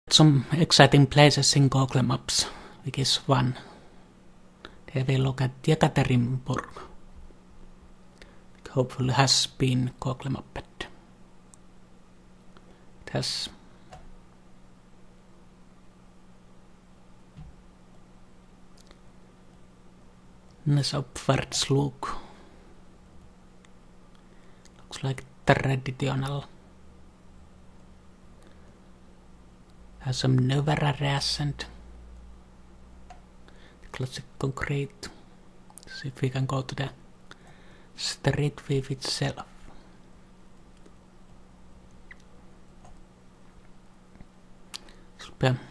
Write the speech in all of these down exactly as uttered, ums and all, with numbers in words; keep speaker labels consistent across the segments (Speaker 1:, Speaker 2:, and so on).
Speaker 1: Some exciting places in Google Maps, which is one. They will look at Yekaterinburg. Hopefully has been Google mapped. It has nice upwards look. Looks like traditional. Has some newer areas and classic concrete. See if we can go to the street view itself. Super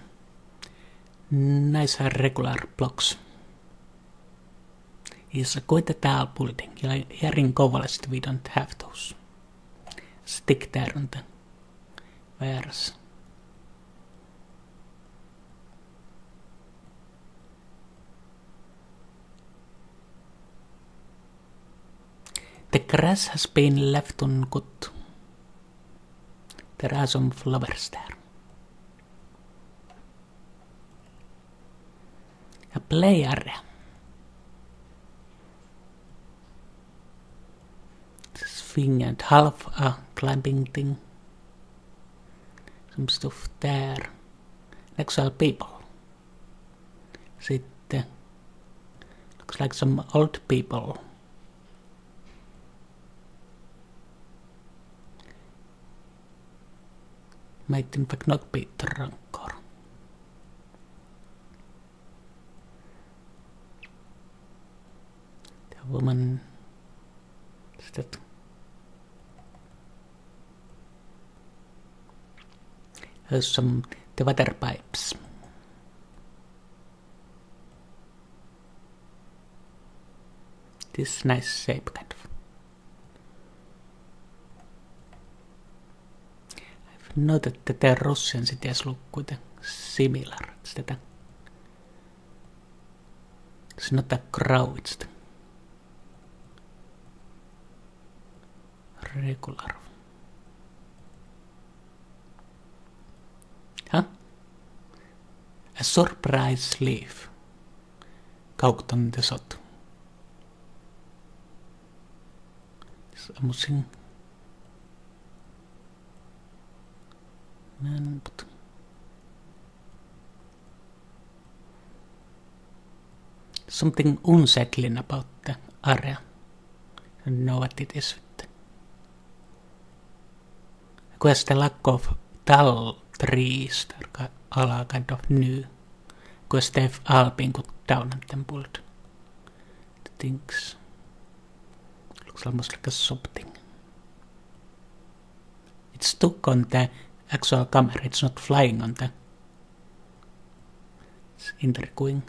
Speaker 1: nice regular blocks. It's quite a tall building. Here in Kovalist we don't have those. Stick there on the wires. The grass has been left on good. There are some flowers there. A play area. This thing and half a climbing thing. Some stuff there. Actual people. Sit there. Looks like some old people. Might in fact not be Trankor. The woman is that has some the water pipes. This nice shape kind of. Noted that the Russian cities look quite similar. It's, that a, it's not a crow, it's the regular. Huh? A surprise leaf. Kaukton the sot. It's amusing. And something unsettling about the area. I don't know what it is. Because the lack of tall trees that are kind of new. Because they've all been cut down and then pulled. The things looks almost like a something. It's stuck on the actual camera, it's not flying on the it's interviewing.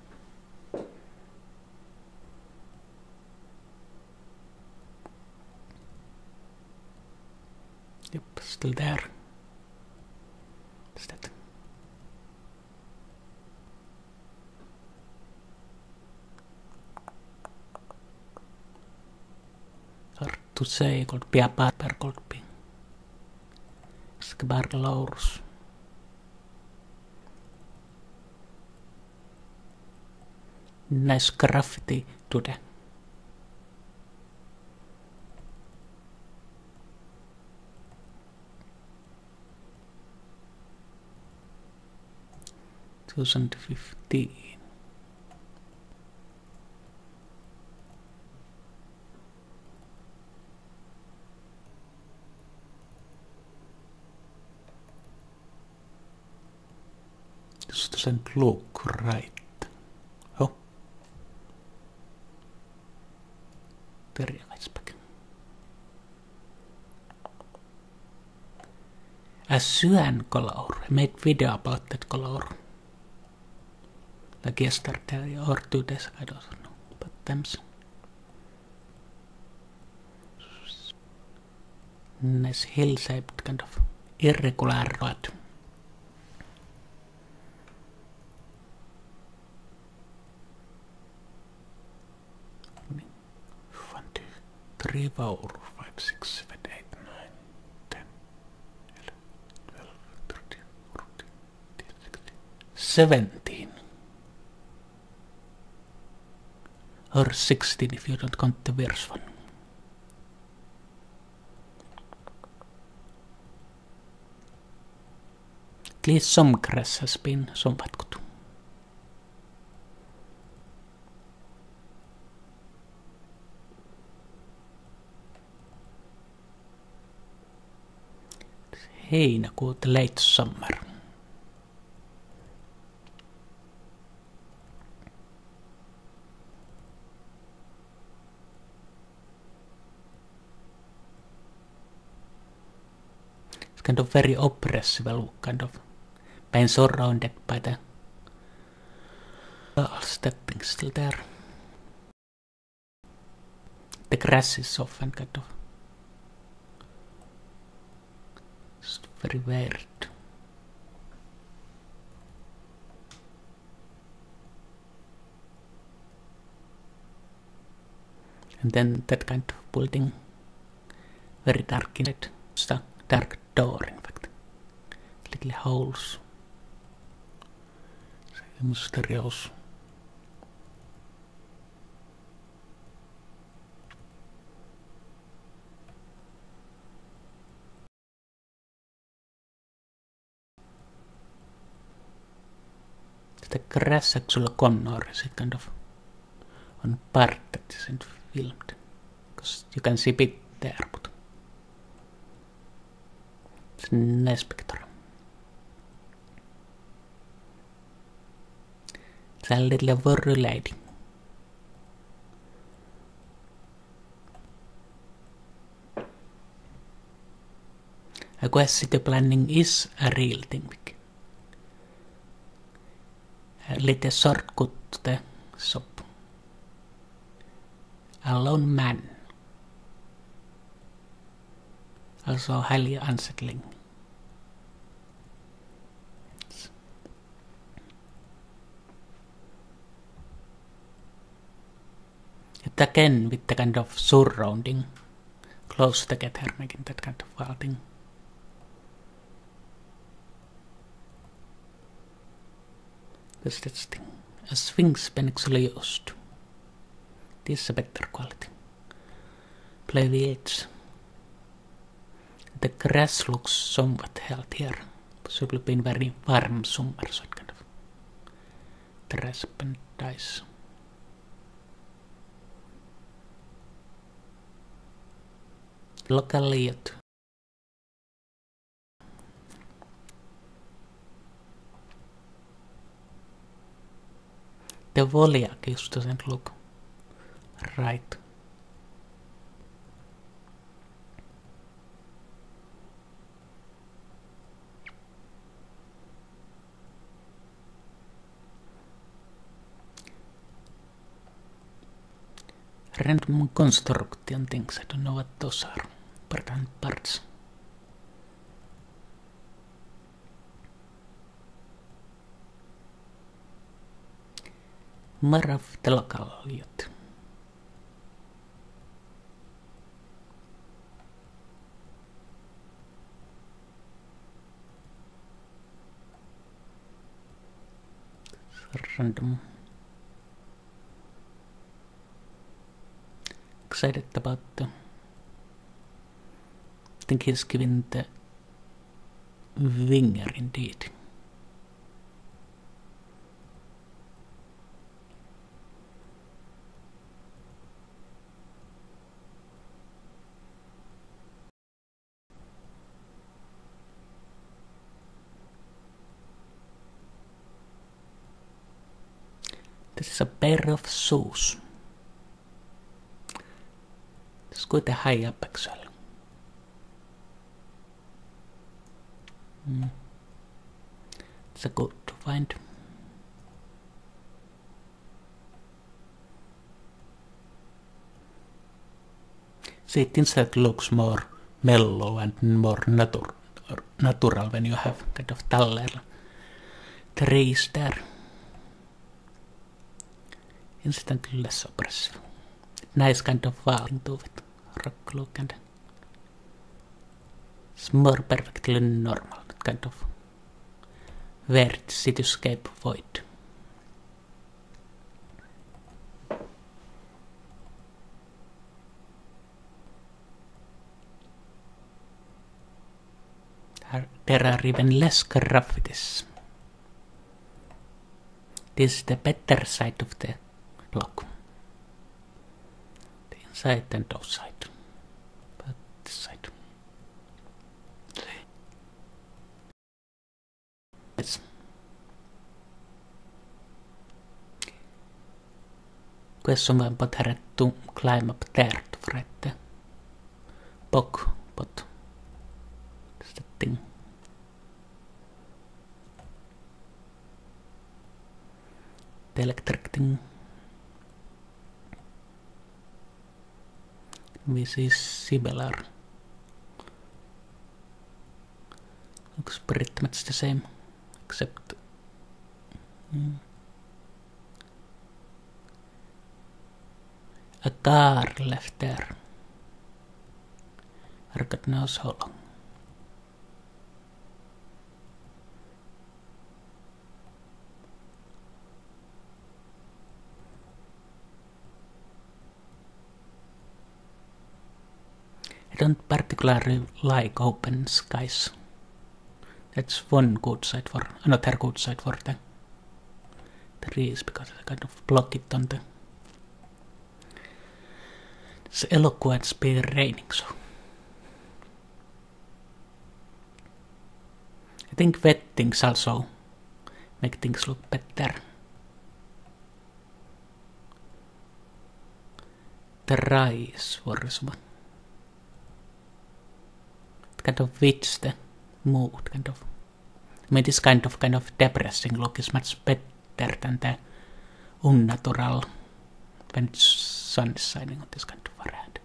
Speaker 1: Yep, still there. What's that? Hard to say, could be a barber, could be. Barlaurs. Nice graffiti today. twenty fifteen. This doesn't look right. Oh. Very nice back. A cyan color. I made video about that color. Like yesterday or two days, I don't know. But them's nice hill-shaped kind of irregular road. Three, four, five, six, seven, eight, nine, ten, eleven, twelve, thirteen, fourteen, seventeen. Or sixteen if you don't count the verse one. At least some grass has been somewhat good. Heinäkuut, late summer. It's kind of very oppressive look, kind of being surrounded by the well, stepping still there. The grass is often kind of just very weird. And then that kind of building, very dark in it. It's a dark door, in fact. Little holes. Mysterious. The grass actually corner is kind of on part that isn't filmed, because you can see it there, but it's a nice picture. It's a little worry lady. I guess city planning is a real thing. A little shortcut to the shop. A lone man. Also highly unsettling. Yet again with the kind of surrounding close together, making that kind of wild thing. Because that's the thing. A Sphinx pen actually used. This is a better quality. Play wheels. The grass looks somewhat healthier. Possibly been very warm summer, so it kind of the rasp dies. Local liot. The Voliak just doesn't look right. Random construction things, I don't know what those are. Important parts. More of the local youth. Random. Excited about the. I think he's giving the winger indeed. This is a pair of shoes. It's quite a high up actually. Mm. It's a good to find. See, it instead looks more mellow and more natu- natural when you have kind of taller trees there. Instantly less oppressive. Nice kind of falling to it. Rock look and it's more perfectly normal. Kind of Where the cityscape void. There are even less graffitis. This is the better side of the block. The inside and outside. But this side. Yes. Question var better to climb up there to fight the bog, but that's the thing. The electric thing. This is similar. Looks pretty much the same, except mm, a car left there. I God knows how long. I don't particularly like open skies. That's one good side for, another good side for the trees, because I kind of block it on the... It's eloquent been raining, so... I think wet things also make things look better. Dry is worrisome. It kind of fits the mood, kind of. I mean, this kind of kind of depressing look is much better than the unnatural when the sun is shining on this kind of forehead.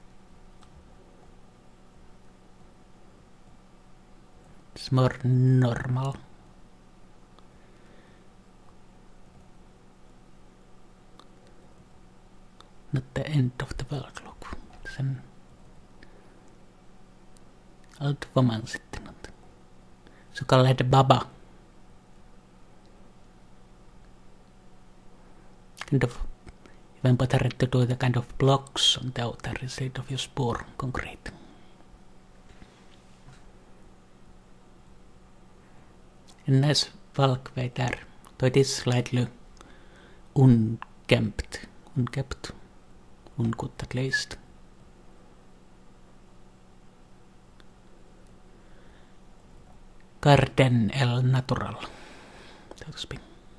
Speaker 1: It's more normal. Not the end of the world look. Sen old woman sitten on. So called Baba. Kind of even better to do the kind of blocks on the outer instead of use poor concrete. A nice walkway there, though it is slightly unkempt, unkept, uncut at least. Garden el natural, so to speak.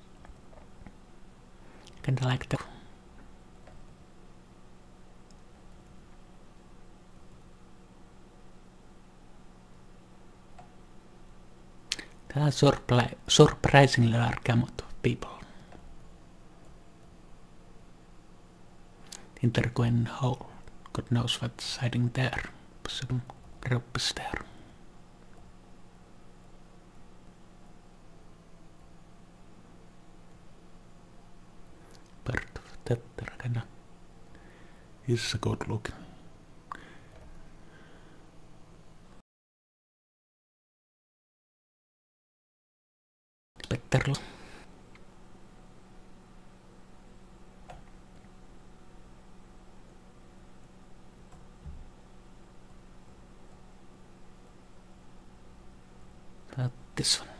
Speaker 1: Kinda like the There are surpri surprisingly large amount of people. Intergoing hole, God knows what's hiding there. Some rope is there. Part of that kinda is a good look. Better. But this one.